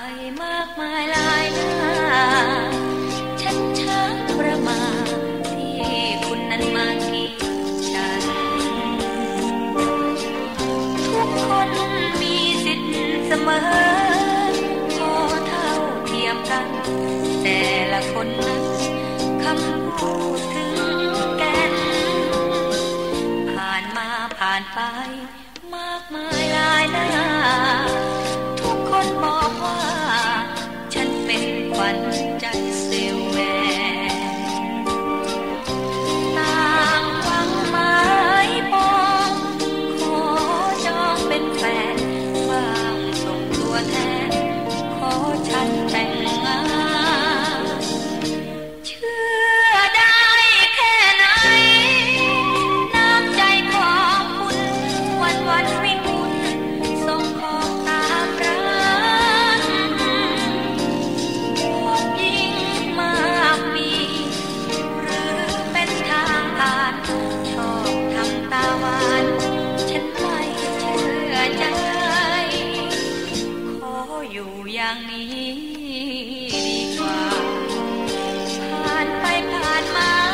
มากมายหลายหน้าฉันชักประมาทที่คุณนั้นมากีดฉันทุกคนมีสิทธิ์เสมอพอเท่าเทียมกันแต่ละคนนั้นคำพูดถึงแก่นผ่านมาผ่านไปมากมายหลายหน้าทุกคนบอกว่าฉันเป็นขวัญใจเซลล์แวร์ต่างหวังหมายปองขอจองเป็นแฟนบ้างส่งตัวแทนขอฉันแต่งงานเชื่อได้แค่ไหนน้ำใจของคุณวันวันวิมุตส่งของตามรักพวกยิ่งมากมีหรือเป็นทางผ่านชอบทำตาหวานฉันไม่เชื่อใจขออยู่อย่างนี้ดีกว่าผ่านไปผ่านมา